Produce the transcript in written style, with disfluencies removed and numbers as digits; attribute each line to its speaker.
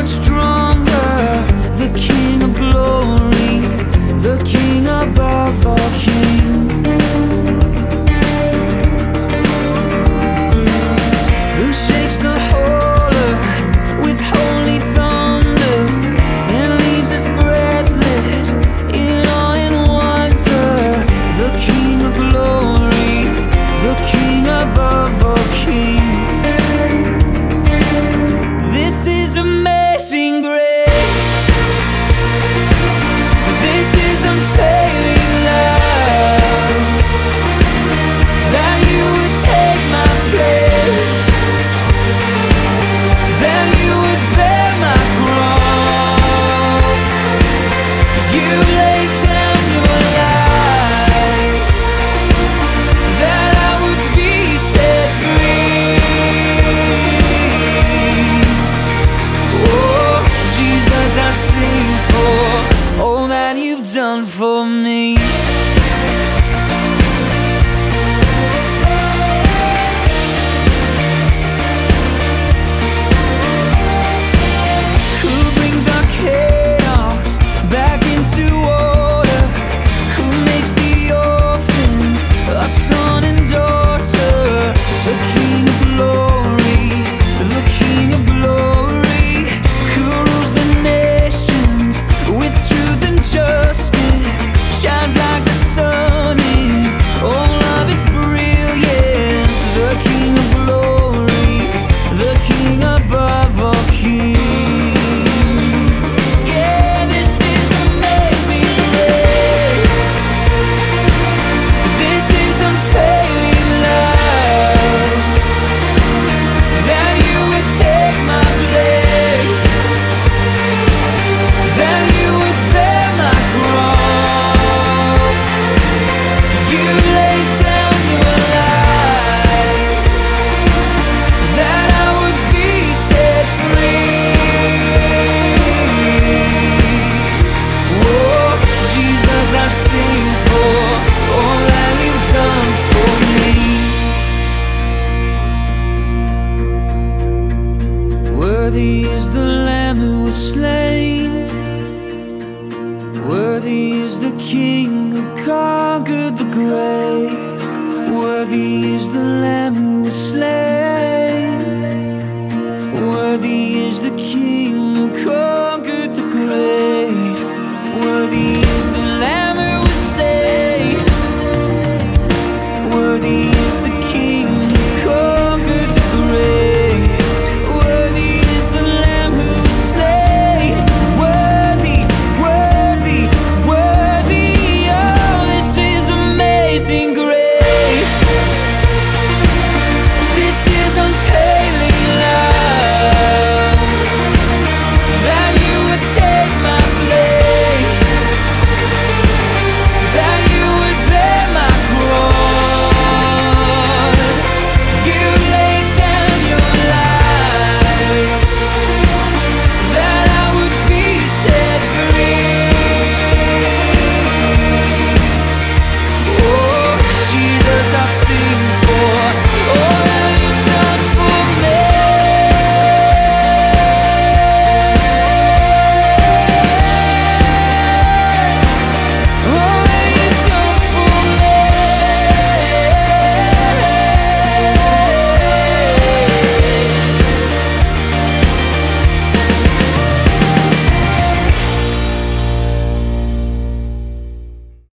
Speaker 1: much stronger. The King of glory, the King above all kings, who shakes the whole earth with holy thunder and leaves us breathless in awe and wonder. The King of glory, the King above all kings. This is amazing grace. This is unfailing love, that you would take my place, that you would bear my cross. You laid down your life, that I would be set free. Oh, Jesus, I sing for all that you've done for me. Who brings our chaos back into order? Who makes the orphan a son and daughter? The King of glory, the King of glory, who rules the nations with truth and justice, shines like the sun in all of its brilliance. The King of glory, the King above all kings. Yeah, this is amazing grace. This is unfailing love, that you would take my place, that you would bear my cross. You laid down your life, that I would be set free. Oh, Jesus, I sing for all that you've done for me. Worthy is the Lamb who was slain, worthy is the King who conquered the grave. Worthy is the Lamb who was slain, worthy is the King